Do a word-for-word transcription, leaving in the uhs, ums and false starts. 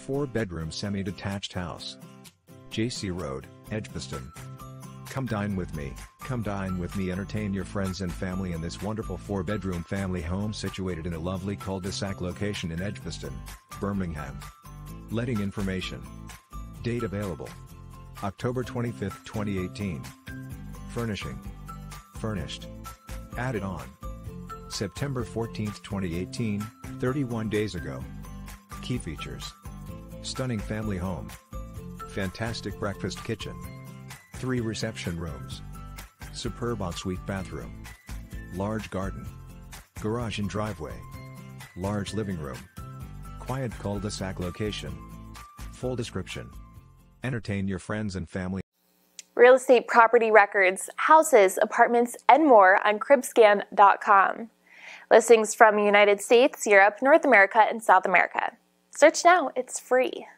four bedroom semi-detached house. Jacey Road, Edgbaston. Come dine with me, come dine with me entertain your friends and family in this wonderful four bedroom family home situated in a lovely cul-de-sac location in Edgbaston, Birmingham. Letting information. Date available. October twenty-fifth, twenty eighteen. Furnishing. Furnished. Added on. September fourteenth, twenty eighteen, thirty-one days ago. Key features. Stunning family home. Fantastic breakfast kitchen. Three reception rooms. Superb ensuite bathroom. Large garden. Garage and driveway. Large living room. Quiet cul-de-sac location. Full description. Entertain your friends and family. Real estate property records, houses, apartments, and more on crib scan dot com. Listings from the United States, Europe, North America, and South America. Search now, it's free.